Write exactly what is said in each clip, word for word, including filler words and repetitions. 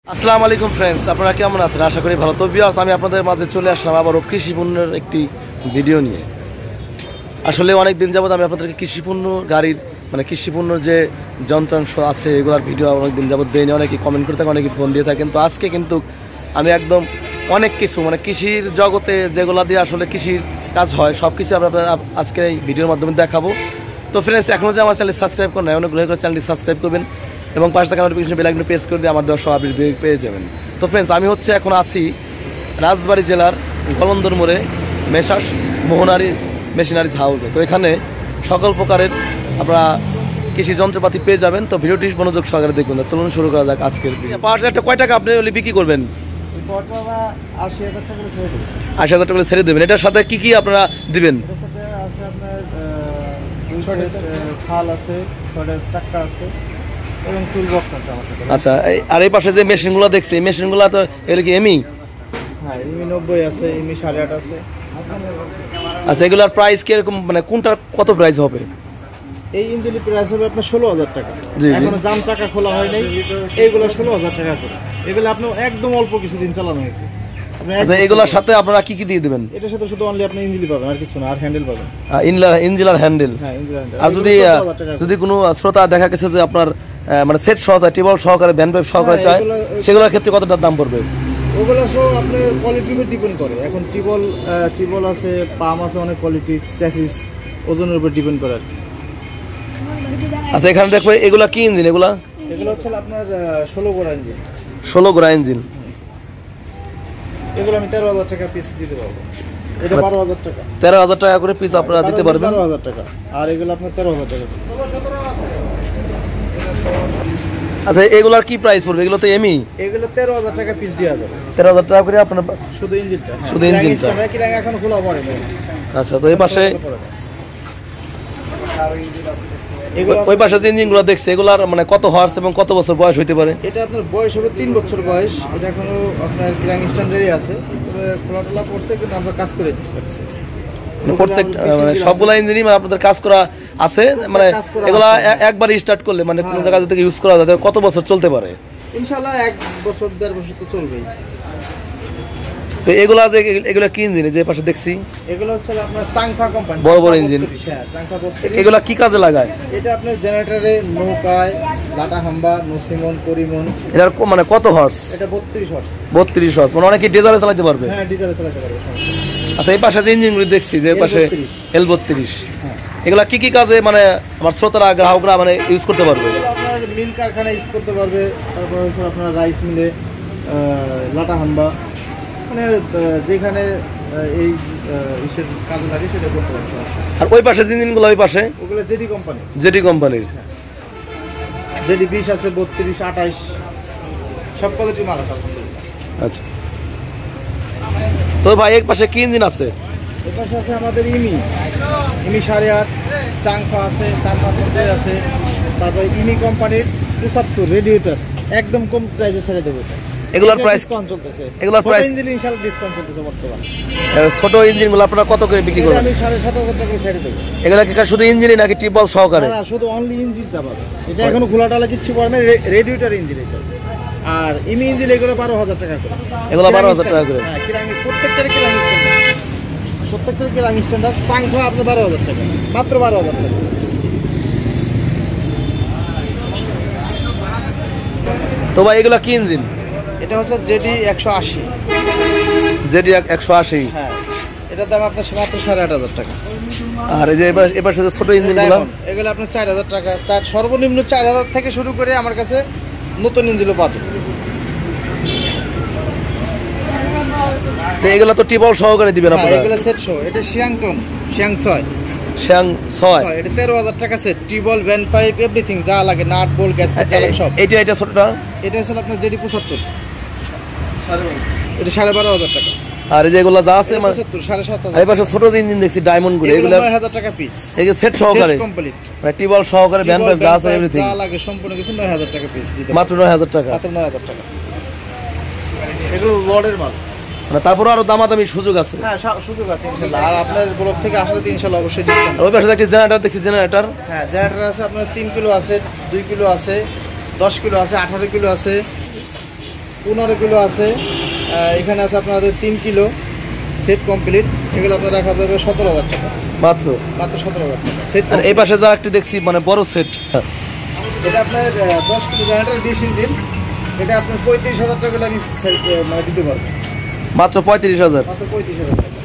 আসসালামু আলাইকুম ফ্রেন্ডস, আপনারা কেমন আছেন? আশা করি ভালো। তো ভিউয়ার্স, আমি আপনাদের মাঝে চলে আসলাম আবারও কৃষি পণ্যের একটি ভিডিও নিয়ে। আসলে অনেক দিন যাবত আমি আপনাদেরকে কৃষি পণ্য গাড়ির মানে কৃষি পণ্যর যে যন্ত্রাংশ আছে এগুলোর ভিডিও অনেক দিন যাবত দেয়নি। অনেকে কমেন্ট করে থাকেন, অনেকে ফোন দিয়ে থাকেন। তো আজকে কিন্তু আমি একদম অনেক কিছু মানে কৃষির জগতে যেগুলো দিয়ে আসলে কৃষির কাজ হয় সব কিছু আপনাদের আজকে এই ভিডিওর মাধ্যমে দেখাবো। তো ফ্রেন্ডস, এখনও যে আমার চ্যানেল সাবস্ক্রাইব করেন নাই, অনুগ্রহ করে চ্যানেলটি সাবস্ক্রাইব করবেন এবং পাশে থাকা নোটিফিকেশন বেল আইকনটি প্রেস করে দিয়ে আমার দেওয়া সব আপডেট পেয়ে যাবেন। তো ফ্রেন্ডস, আমি হচ্ছে এখন আছি রাজবাড়ী জেলার কলন্দর মোড়ে মেসার্স মোহনারি মেশিনারিজ হাউসে। তো এখানে সকল প্রকারের আপনারা কৃষি যন্ত্রপাতি পেয়ে যাবেন। তো ভিডিওটি মনোযোগ সহকারে দেখবেন। চলুন শুরু করা যাক আজকের ভিডিও। পাওয়ার একটা কয় টাকা আপনি বিক্রি করবেন? আশি হাজার টাকা আশি হাজার টাকা ছেড়ে দেবেন। এটার সাথে কি কি আপনারা দিবেন? খাল আছে, ছয়টা চাক্কা আছে এবং টুল বক্স আছে আমার সাথে। আচ্ছা, আর এই পাশে যে মেশিনগুলো দেখছি, এই মেশিনগুলো তো এগুলো কি এমি? হ্যাঁ, এমি নব্বই আছে, এমি সাড়ে আট আছে। আচ্ছা, এগুলোর প্রাইস কিরকম, মানে কোনটা কত প্রাইস হবে? এই ইঞ্জিনের প্রাইস হবে আপনার ষোলো হাজার টাকা। এখনো জাম চাকা খোলা হয় নাই, এইগুলো ষোলো হাজার টাকা করে। এগুলো আপনার একদম অল্প কিছুদিন চালানো হয়েছে। আচ্ছা, এগুলোর সাথে আপনারা কি কি দিয়ে দিবেন? এটার সাথে শুধু অনলি আপনি ইঞ্জিন পাবেন, আর কিছু না, আর হ্যান্ডেল পাবেন। ইঞ্জিন আর হ্যান্ডেল। হ্যাঁ, ইঞ্জিন হ্যান্ডেল। আর যদি যদি কোনো শ্রোতা দেখা গেছে যে আপনার মানে সেট সহকারে টিবল সহকারে ভ্যান পাইপ সহকারে চায়, সেগুলোর ক্ষেত্রে কতটা দাম পড়বে? ওগুলো সব আপনার কোয়ালিটির উপর ডিপেন্ড করে। এখন টিবল টিবল আছে, পাম আছে, অনেক কোয়ালিটি, চ্যাসিস ওজনের উপর ডিপেন্ড করে। আচ্ছা, এখানে দেখবো এগুলা কি ইঞ্জিন? এগুলা এগুলো হচ্ছে আপনার ষোলো গোড়া ইঞ্জিন। ষোলো গোড়া ইঞ্জিন। এগুলো আমি তেরো হাজার টাকা পিস দিতে পারবো। এটা বারো হাজার টাকা। তেরো হাজার টাকা করে পিস আপনারা দিতে পারবেন? বারো হাজার টাকা। আর এগুলো আপনার তেরো হাজার টাকা। আচ্ছা, এগুলার কি প্রাইস পড়বে? এগুলো তো এমি। এগুলো তেরো হাজার টাকা পিস দেওয়া যাবে। তেরো হাজার টাকা করে আপনার শুধু ইঞ্জিনটা? শুধু ইঞ্জিনটা। এখন খোলা পড়েনি। আচ্ছা, তো এই পাশে ওই পাশে যে ইঞ্জিনগুলো দেখছে এগুলার মানে কত হর্স এবং কত বছর বয়স হইতে পারে? এটা আপনার বয়স হবে তিন বছর বয়স। এটা এখনো আপনার কিলাং স্ট্যান্ডার্ডই আছে, খোলা টোলা করছে, কিন্তু আমরা কাজ করে দিচ্ছি। প্রত্যেক মানে সবগুলা ইঞ্জিনই আপনাদের কাজ করা আছে, মানে এগুলা একবার স্টার্ট করলে মানে কোনো জায়গা থেকে ইউজ করা যায় কত বছর চলতে পারে? ইনশাআল্লাহ এক বছর দেড় বছর তো চলবেই। তো এগুলা যে এগুলা কি ইঞ্জিন যে পাশে দেখছি? এগুলো হচ্ছে আপনার চাংফা কোম্পানি, বড় বড় ইঞ্জিন। হ্যাঁ, চাংফা বত্রিশ। এগুলা কি কাজে লাগায়? এটা আপনার জেনারেটরে, নৌকায়, লাটা হাম্বা, নসিমন, পরিমন। এটার মানে কত হর্স? এটা বত্রিশ হর্স। বত্রিশ হর্স, মানে অনেকে ডিজেলে চালাতে পারবে? হ্যাঁ, ডিজেলে চালাতে পারবে। আচ্ছা, এই পাশে যে ইঞ্জিনগুলি দেখছি যে পাশে এল বত্রিশ, এগুলা কি কি কাজে মানে আমার শ্রোতারা গ্রাহকরা মানে ইউজ করতে পারবে? আপনার মিল কারখানা ইউজ করতে পারবে, তারপর হচ্ছে আপনার রাইস মিলে, লাটা হাম্বা, মানে যেখানে এই ইসের কাজে লাগে সেটা করতে পারবে। আর ওই পাশে ইঞ্জিনগুলো ওই পাশে ওগুলো জেডি কোম্পানি। জেডি কোম্পানির জেডি বিশ আছে, বত্রিশ, আঠাইশ, সব কোয়ালিটি মাল আছে। আচ্ছা, তো ভাই এক পাশে কি ইঞ্জিন আছে? এর পাশে আছে আমাদের ইমি, ইমি সাড়ে আট, চাংফা আছে, চাংফা পঞ্চাশ আছে, তারপরে ইমি কোম্পানির পঁচাত্তর রেডিয়েটর, একদম কম প্রাইসে ছেড়ে দেবো। এগুলোর প্রাইস ডিসকাউন্ট চলতেছে। এগুলোর প্রাইস ইঞ্জিন ইনশাআল্লাহ ডিসকাউন্ট চলতেছে বর্তমানে। ছোট ইঞ্জিনগুলো আপনারা কত করে বিক্রি করবেন? আমি সাড়ে সাত হাজার টাকা ছেড়ে দেবো। এগুলা কি শুধু ইঞ্জিনই নাকি টিবল সহকারে? না, শুধু অনলি ইঞ্জিনটা বাস। এটা এখনো খোলা টালা কিচ্ছু করে না, রেডিয়েটর ইঞ্জিন এটা। আর ইমি ইঞ্জিন এগুলো বারো হাজার টাকা করে। এগুলো বারো হাজার টাকা করে? হ্যাঁ, কিরাং প্রত্যেকটার কিরাং স্ট্যান্ডার্ড, প্রত্যেকটার কিরাং স্ট্যান্ডার্ড। চাংফা আপনার বারো হাজার টাকা, মাত্র বারো হাজার টাকা। তো ভাই এগুলা কি ইঞ্জিন? এটা হচ্ছে জেডি একশো আশি। জেডি একশো আশি। হ্যাঁ, এটার দাম আপনার মাত্র সাড়ে আট হাজার টাকা। আর এই যে এবার এবার ছোট ইঞ্জিনগুলো এগুলো আপনার চার হাজার টাকা, চার সর্বনিম্ন চার হাজার থেকে শুরু করে আমার কাছে নতুন ইঞ্জিনও পাবেন। তো এগুলো তো টিবল সহকারে দিবেন আপনারা? এগুলো সেট শো। এটা শিয়াংটন শিয়াং ছয়, শিয়াং ছয়। এটা তেরো হাজার টাকা সেট। টিবল, ভ্যান পাইপ, এভরিথিং যা লাগে, নাট বোল্ট, গ্যাসকেট যা লাগে সব। এটা এটা ছোটটা? এটা হচ্ছে আপনার জেডি পঁচাত্তর, এটা সাড়ে বারো হাজার টাকা। আর এই যে এগুলো যা আছে মানে সাড়ে সাত হাজার। এই পাশে ছোট ইঞ্জিন দেখছি ডায়মন্ড গুলো, এগুলো নয় হাজার টাকা পিস। এই যে সেট সহকারে কমপ্লিট, মানে টিবল সহকারে ভ্যান পাইপ যা আছে এভরিথিং যা লাগে সম্পূর্ণ কিছু নয় হাজার টাকা পিস দিতে। মাত্র নয় হাজার টাকা? মাত্র নয় হাজার টাকা। এগুলো লর্ডের মাল, মানে তারপর আরো দামাদামি সুযোগ আছে? হ্যাঁ, সুযোগ আছে ইনশাআল্লাহ। আর আপনার ব্লক থেকে আসলে ইনশাআল্লাহ অবশ্যই ডিসকাউন্ট। ওই পাশে একটা জেনারেটর দেখছি, জেনারেটর। হ্যাঁ, জেনারেটর আছে আপনার তিন কিলো আছে, দুই কিলো আছে, দশ কিলো আছে, আঠারো কিলো আছে। পনেরো কিলো আছে, এখানে আছে আপনাদের তিন কিলো সেট কমপ্লিট, এগুলো আপনার রাখা যাবে সতেরো হাজার টাকা মাত্র মাত্র সতেরো হাজার টাকা সেট। আর এই পাশে যা একটু দেখছি মানে বড় সেট, এটা আপনার দশ কিলো জেনারেটর বিশ ইঞ্চিন, এটা আপনার পঁয়ত্রিশ হাজার টাকা আমি মানে দিতে পারবো মাত্র পঁয়ত্রিশ হাজার মাত্র পঁয়ত্রিশ হাজার টাকা।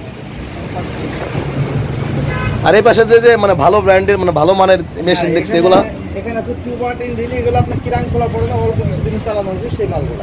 আর এই পাশে যে যে মানে ভালো ব্র্যান্ডের মানে ভালো মানের মেশিন দেখছি এগুলা, এখানে আছে টু ওয়াট ইঞ্জিন, এগুলো আপনার কিরাং খোলা পড়ে না, অল্প কিছুদিন চালানো হয়েছে সেই মালগুলো।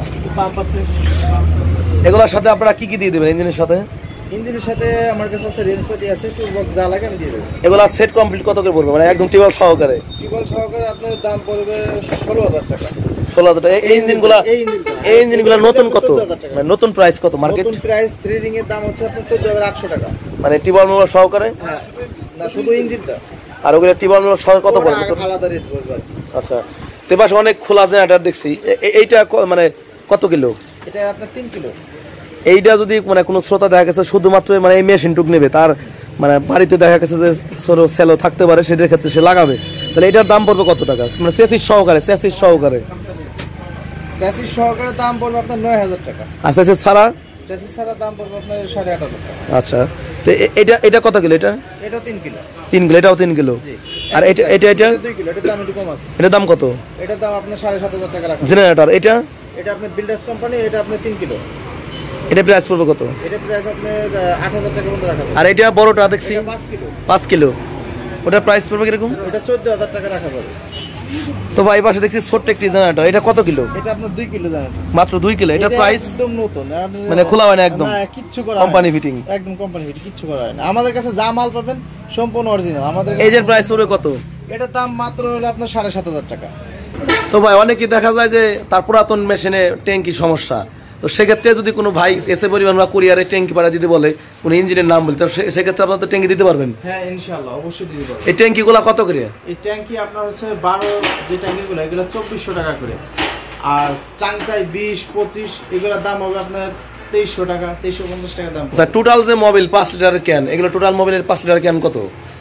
এগুলোর সাথে আপনারা কি কি দিয়ে দেবেন ইঞ্জিনের সাথে? ইঞ্জিনের সাথে আমার কাছে আছে রেঞ্জ পাতি আছে, টুল বক্স যা লাগে আমি দিয়ে দেবো। এগুলা সেট কমপ্লিট কত করে পড়বে মানে একদম টিউবওয়েল সহকারে? টিউবওয়েল সহকারে আপনার দাম পড়বে ষোলো হাজার টাকা। ষোলো হাজার টাকা। এই ইঞ্জিনগুলা এই ইঞ্জিনগুলা নতুন কত মানে নতুন প্রাইস কত মার্কেট? নতুন প্রাইস থ্রি রিং এর দাম হচ্ছে আপনার চোদ্দ হাজার আটশো টাকা মানে টিউবওয়েল সহকারে? হ্যাঁ, না শুধু ইঞ্জিনটা। আর ওগুলা টিউবওয়েল সহকারে কত পড়বে? আলাদা রেট পড়বে। আচ্ছা, তে পাশে অনেক খোলা জেনারেটর দেখছি, এইটা মানে কত কিলো? এটা আপনার তিন কিলো। এইটা যদি মানে কোনো শ্রোতা দেখা গেছে শুধুমাত্র মানে এই মেশিনটুক নেবে, তার মানে বাড়িতে দেখা গেছে যে ছোট সেলো থাকতে পারে, সেটার ক্ষেত্রে সে লাগাবে, তাহলে এটার দাম পড়বে কত টাকা মানে চেসিস সহকারে? চেসিস সহকারে চেসিস সহকারে দাম পড়বে আপনার নয় হাজার টাকা। আর চেসিস ছাড়া? চেসিস ছাড়া দাম পড়বে আপনার সাড়ে আট হাজার টাকা। আচ্ছা, তো এটা এটা কত কিলো? এটা এটাও তিন কিলো। তিন কিলো, এটাও তিন কিলো। আর এটা এটা এটা দুই কিলো, এটার দাম একটু কম আছে। এটার দাম কত? এটার দাম আপনার সাড়ে সাত হাজার টাকা রাখা। জেনারেটর এটা এটা আপনার বিল্ডার্স কোম্পানি, এটা আপনার তিন কিলো। এটা প্রাইস পড়বে কত? এটা প্রাইস আপনার আট হাজার টাকা মতো রাখা। আর এটা বড়টা দেখছি পাঁচ কিলো। পাঁচ কিলো, ওটার প্রাইস পড়বে কিরকম? ওটা চোদ্দ হাজার টাকা রাখা যাবে। তো ভাই পাশে দেখছি ছোট্ট একটি জেনারেটর, এটা কত কিলো? এটা আপনার দুই কিলো জানেন, মাত্র দুই কিলো। এটা প্রাইস একদম নতুন, মানে খোলা হয় না একদম, কিচ্ছু করা কোম্পানি ফিটিং, একদম কোম্পানি ফিটিং, কিচ্ছু করা হয় না। আমাদের কাছে যা মাল পাবেন সম্পূর্ণ অরিজিনাল। আমাদের এই যে প্রাইস পড়বে কত? এটার দাম মাত্র হলো আপনার সাড়ে সাত হাজার টাকা। তো ভাই অনেকেই দেখা যায় যে তার পুরাতন মেশিনে ট্যাঙ্কি সমস্যা, তো সেক্ষেত্রে যদি কোনো ভাই এসে পরিমাণ বা কুরিয়ারে ট্যাঙ্কি পাড়া দিতে বলে, কোনো ইঞ্জিনের নাম বলে, তো সেক্ষেত্রে আপনার তো ট্যাঙ্কি দিতে পারবেন? হ্যাঁ ইনশাআল্লাহ, অবশ্যই দিতে পারবেন। এই ট্যাঙ্কিগুলো কত করে? এই ট্যাঙ্কি আপনার হচ্ছে বারো যে ট্যাঙ্কিগুলো এগুলো চব্বিশশো টাকা করে, আর চাংচাই বিশ পঁচিশ এগুলোর দাম হবে আপনার তেইশশো টাকা, তেইশশো পঞ্চাশ টাকা দাম। আচ্ছা, টোটাল যে মোবিল পাঁচ লিটারের ক্যান, এগুলো টোটাল মোবিলের পাঁচ লিটার ক্যান কত?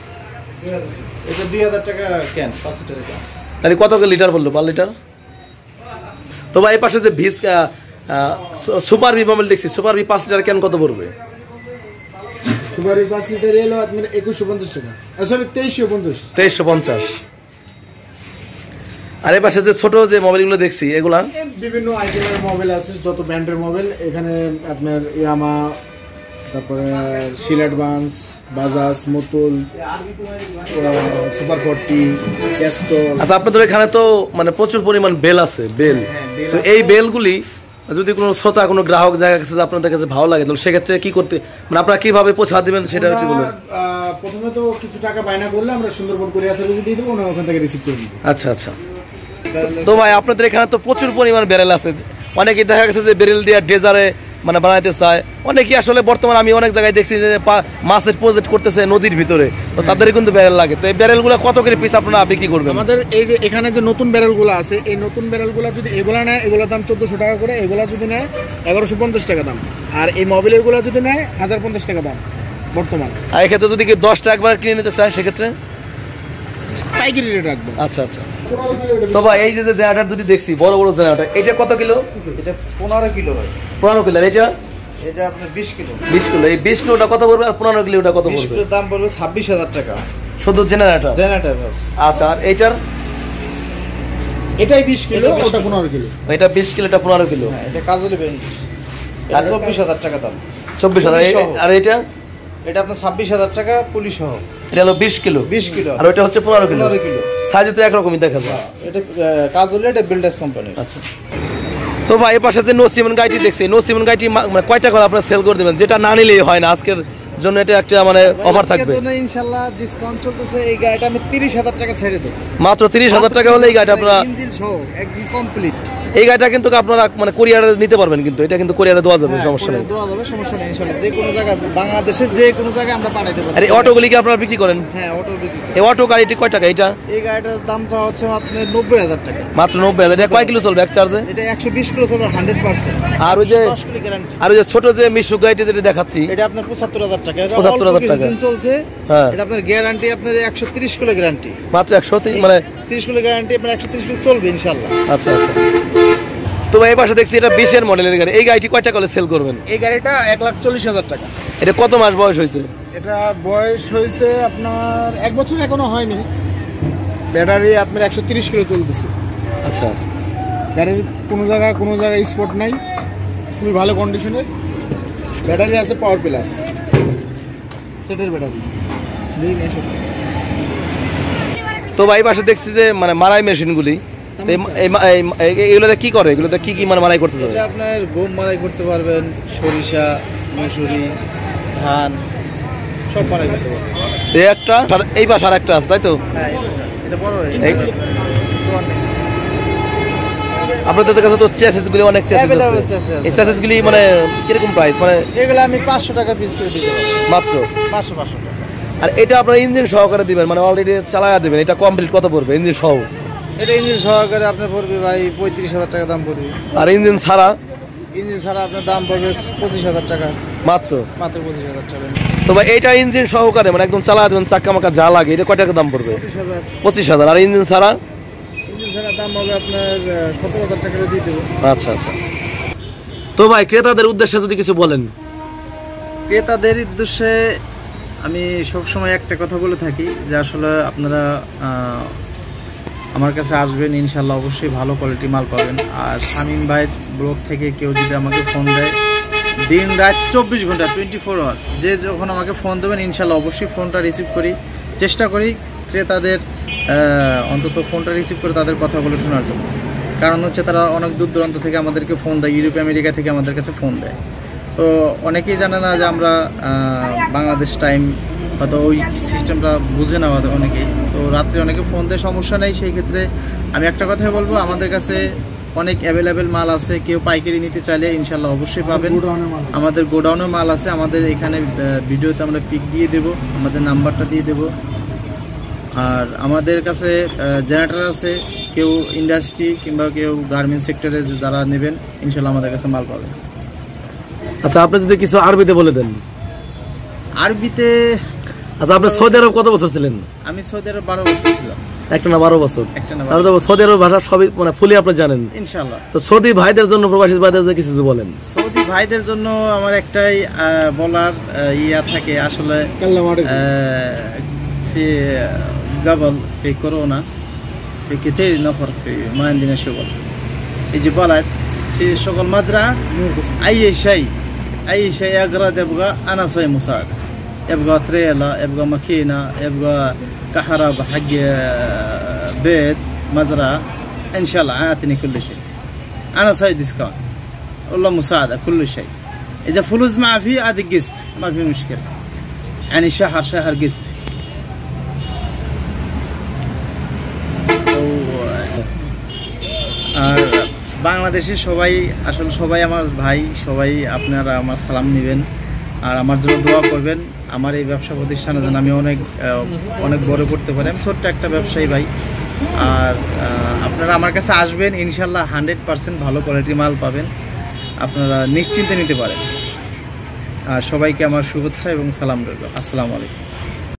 এটা দুই হাজার টাকা ক্যান, পাঁচ লিটারের ক্যান। তাহলে কত লিটার বললো পার লিটার? তো ভাই এই পাশে যে ভিস সুপার বি মোবাইল দেখছি, সুপার বি পাঁচ লিটার ক্যান কত পড়বে? সুপার বি পাঁচ লিটার এলো আপনার একুশশো পঞ্চাশ টাকা, সরি তেইশশো পঞ্চাশ তেইশশো পঞ্চাশ। আর এই পাশে যে ছোট যে মোবাইলগুলো দেখছি, এগুলা বিভিন্ন আইটেমের মোবাইল আছে, যত ব্র্যান্ডের মোবাইল এখানে আপনার ইয়ামা, তারপরে Shell advance, Bajaj, Motul, super forty, Castrol. আচ্ছা, আপনাদের এখানে তো মানে প্রচুর পরিমাণ বেল আছে, বেল, তো এই বেলগুলি যদি কোনো শ্রোতা কোনো গ্রাহক জায়গা কাছে আপনাদের কাছে ভালো লাগে, তাহলে সেক্ষেত্রে কি করতে মানে আপনারা কিভাবে পৌঁছা দিবেন সেটা কি বলবেন? প্রথমে তো কিছু টাকা বায়না করলে আমরা সুন্দরবন কুরিয়ার সার্ভিস দিয়ে দেবো, ওখান থেকে রিসিভ করে দিব। আচ্ছা আচ্ছা। তো ভাই আপনাদের এখানে তো প্রচুর পরিমাণ বেরেল আছে, অনেকেই দেখা গেছে যে বেরেল দিয়ে ডেজারে মানে বানাইতে চায়, অনেকেই আসলে বর্তমানে আমি অনেক জায়গায় দেখছি যে মাছের প্রজেক্ট করতেছে নদীর ভিতরে, তো তাদের কিন্তু ব্যারেল লাগে। তো এই ব্যারেলগুলো কত করে পিস আপনারা বিক্রি করবেন? আমাদের এই যে এখানে যে নতুন ব্যারেলগুলো আছে, এই নতুন ব্যারেলগুলো যদি এগুলা নেয়, এগুলোর দাম চোদ্দশো টাকা করে, এগুলা যদি নেয় এগারোশো পঞ্চাশ টাকা দাম, আর এই মোবাইলের গুলো যদি নেয় হাজার পঞ্চাশ টাকা দাম বর্তমান। আর এক্ষেত্রে যদি কেউ দশটা একবার কিনে নিতে চায় সেক্ষেত্রে পাইকারি রেট রাখবো। আচ্ছা আচ্ছা। তো ভাই এই যে জেনারেটর দুটি দেখছি বড় বড় জেনারেটর, এটা কত কিলো? এটা পনেরো কিলো ভাই। পনেরো কিলো। আর এটা? এটা আপনার বিশ কিলো। বিশ কিলো। এই বিশ কিলোটা কত পড়বে আর পনেরো কিলোটা কত পড়বে? বিশ কিলোর দাম পড়বে ছাব্বিশ হাজার টাকা শুধু জেনারেটর? জেনারেটর বাস। আচ্ছা, আর এইটার? এটাই বিশ কিলো, ওটা পনেরো কিলো। এটা বিশ কিলো, এটা পনেরো কিলো। হ্যাঁ, এটা কাজলি ব্র্যান্ড, আর চব্বিশ হাজার টাকা দাম। চব্বিশ হাজার। আর এটা? এটা আপনার ছাব্বিশ হাজার টাকা পুলিশ সহ। এটা হলো বিশ কিলো। বিশ কিলো। আর ওইটা হচ্ছে পনেরো কিলো। পনেরো কিলো। সাইজ তো একরকমই দেখা যায়। এটা কাজলি, এটা বিল্ডার্স কোম্পানি। আচ্ছা। তো ভাই এই পাশে যে নো সিমেন্ট গাড়িটি দেখছি, নো সিমেন্ট গাড়িটি মানে কয়টা করে আপনারা সেল করে দেবেন, যেটা না নিলেই হয় না? আজকের জন্য এটা একটা মানে অফার থাকবে। আজকের জন্য ইনশাআল্লাহ ডিসকাউন্ট চলতেছে। এই গাড়িটা আমি তিরিশ হাজার টাকা ছেড়ে দেব। মাত্র তিরিশ হাজার টাকা হলে এই গাড়িটা আপনারা ইঞ্জিন সহ একদম কমপ্লিট। এই গাড়িটা কিন্তু আপনারা মানে কুরিয়ারে নিতে পারবেন, কিন্তু এটা কিন্তু কুরিয়ারে দেওয়া যাবে, সমস্যা নেই। দেওয়া যাবে, সমস্যা নেই ইনশাআল্লাহ। যে কোনো জায়গায় বাংলাদেশের যে কোনো জায়গায় আমরা পাঠাইতে পারবো। আর এই অটোগুলি কি আপনারা বিক্রি করেন? হ্যাঁ, অটো বিক্রি করি। এই অটো গাড়িটি কয় টাকা এটা? এই গাড়িটার দামটা হচ্ছে মাত্র নব্বই হাজার টাকা। মাত্র নব্বই হাজার। এটা কয় কিলো চলবে এক চার্জে? এটা একশো বিশ কিলো চলবে হান্ড্রেড পার্সেন্ট। আর ওই যে দশ কিলো গ্যারান্টি। আর ওই যে ছোট যে মিশুক গাড়িটি যেটা দেখাচ্ছি, এটা আপনার পঁচাত্তর হাজার টাকা। এটা পঁচাত্তর হাজার টাকা দিন চলছে। হ্যাঁ, এটা আপনার গ্যারান্টি আপনার একশো তিরিশ কিলো গ্যারান্টি। মাত্র একশো মানে তিরিশ কিলো গ্যারান্টি, আপনার একশো তিরিশ কিলো চলবে ইনশাআল্লাহ। আচ্ছা আচ্ছা। তো ভাই এই পাশে দেখছি এটা বিশের মডেলের গাড়ি, এই গাড়িটি কয় টাকা হলে সেল করবেন? এই গাড়িটা এক লাখ চল্লিশ হাজার টাকা। এটা কত মাস বয়স হয়েছে? এটা বয়স হয়েছে আপনার এক বছর এখনো হয়নি। ব্যাটারি আপনার একশো তিরিশ কিলো চলতেছে। আচ্ছা, গাড়ির কোনো জায়গায় কোনো জায়গায় স্পট নাই, খুবই ভালো কন্ডিশনে। ব্যাটারি আছে পাওয়ার প্লাস সেটের ব্যাটারি। তো ভাই পাশে দেখছি যে মানে মারাই মেশিনগুলি, এগুলোতে কি করে, এগুলোতে কি কি মানে মারাই করতে পারবে? আপনার গম মারাই করতে পারবেন, সরিষা, মসুরি, ধান সব মারাই করতে পারবেন। এই একটা এই পাশে আর একটা আছে, তাই তো? হ্যাঁ, এটা বড়। আপনাদের কাছে তো চেসিস গুলি অনেক চেসিস আছে, এই চেসিস গুলি মানে কিরকম প্রাইস? মানে এগুলো আমি পাঁচশো টাকা পিস করে দিতে পারি মাত্র। পাঁচশো পাঁচশো টাকা। আর এটা আপনার ইঞ্জিন সহকারে দিবেন, মানে অলরেডি চালায়া দিবেন, এটা কমপ্লিট কত পড়বে ইঞ্জিন সহ? এটা ইঞ্জিন সহকারে আপনার পড়বে ভাই পঁয়ত্রিশ হাজার টাকা দাম পড়বে। আর ইঞ্জিন ছাড়া? ইঞ্জিন ছাড়া আপনার দাম পড়বে পঁচিশ হাজার টাকা মাত্র। মাত্র পঁচিশ হাজার টাকা। তো ভাই এইটা ইঞ্জিন সহকারে মানে একদম চালায়া দিবেন, চাক্কা মাক্কা যা লাগে, এটা কয় টাকা দাম পড়বে? পঁচিশ হাজার। পঁচিশ হাজার। আর ইঞ্জিন ছাড়া? ইঞ্জিন ছাড়া দাম হবে আপনার সতেরো হাজার টাকা দিয়ে দেবো। আচ্ছা আচ্ছা। তো ভাই ক্রেতাদের উদ্দেশ্যে যদি কিছু বলেন। ক্রেতাদের উদ্দেশ্যে আমি সবসময় একটা কথা বলে থাকি যে আসলে আপনারা আমার কাছে আসবেন, ইনশাল্লাহ অবশ্যই ভালো কোয়ালিটি মাল পাবেন। আর শামীম ভাই ব্লগ থেকে কেউ যদি আমাকে ফোন দেয় দিন রাত চব্বিশ ঘন্টা টোয়েন্টি ফোর আওয়ার্স, যে যখন আমাকে ফোন দেবেন ইনশাল্লাহ অবশ্যই ফোনটা রিসিভ করি, চেষ্টা করি ক্রেতাদের অন্তত ফোনটা রিসিভ করে তাদের কথাগুলো শোনার জন্য। কারণ হচ্ছে তারা অনেক দূর দূরান্ত থেকে আমাদেরকে ফোন দেয়, ইউরোপ আমেরিকা থেকে আমাদের কাছে ফোন দেয়। তো অনেকেই জানে না যে আমরা বাংলাদেশ টাইম হয়তো ওই সিস্টেমটা বুঝে না অনেকেই। তো রাত্রে অনেকে ফোন দেয়, সমস্যা নেই। সেই ক্ষেত্রে আমি একটা কথাই বলবো, আমাদের কাছে অনেক অ্যাভেলেবেল মাল আছে, কেউ পাইকারি নিতে চাইলে ইনশাল্লাহ অবশ্যই পাবেন। আমাদের গোডাউনে মাল আছে, আমাদের এখানে ভিডিওতে আমরা পিক দিয়ে দেব, আমাদের নাম্বারটা দিয়ে দেব। আর আমাদের কাছে জেনারেটর আছে, কেউ ইন্ডাস্ট্রি কিংবা কেউ গার্মেন্টস সেক্টরে যারা নেবেন ইনশাল্লাহ আমাদের কাছে মাল পাবেন। আচ্ছা, আপনি যদি কিছু আরবিতে বলে দেন। আরবিতে? আচ্ছা, আপনি সৌদি আরব কত বছর ছিলেন? আমি সৌদি আরব বারো বছর ছিলাম। একটা না বারো বছর? একটা না। সৌদি আরব ভাষা সবই মানে ফুলি আপনি জানেন ইনশাআল্লাহ। তো সৌদি ভাইদের জন্য, প্রবাসী ভাইদের জন্য কিছু বলেন। সৌদি ভাইদের জন্য আমার একটাই বলার ইয়া থাকে আসলে, في قبل في كورونا في كثير نفر في ما عندنا شغل، يجي بلد في شغل مزرعة أي شيء أي شيء أقرأ يبغى أنا صي مساعدة، يبغى تريلا، يبغى ماكينة، يبغى كهرباء حق بيت مزرعة، إن شاء الله عاتني كل شيء، أنا صي ديسكاونت والله مساعدة كل شيء. إذا فلوس ما في هذه قسط ما في مشكلة، يعني شهر شهر قسط. আর বাংলাদেশে সবাই আসলে সবাই আমার ভাই, সবাই আপনারা আমার সালাম নেবেন আর আমার জন্য দোয়া করবেন। আমার এই ব্যবসা প্রতিষ্ঠানে যেন আমি অনেক অনেক বড় করতে পারি। আমি ছোট্ট একটা ব্যবসায়ী ভাই। আর আপনারা আমার কাছে আসবেন, ইনশাল্লাহ হান্ড্রেড পারসেন্ট ভালো কোয়ালিটির মাল পাবেন, আপনারা নিশ্চিন্তে নিতে পারেন। আর সবাইকে আমার শুভেচ্ছা এবং সালাম রইল। আসসালামু আলাইকুম।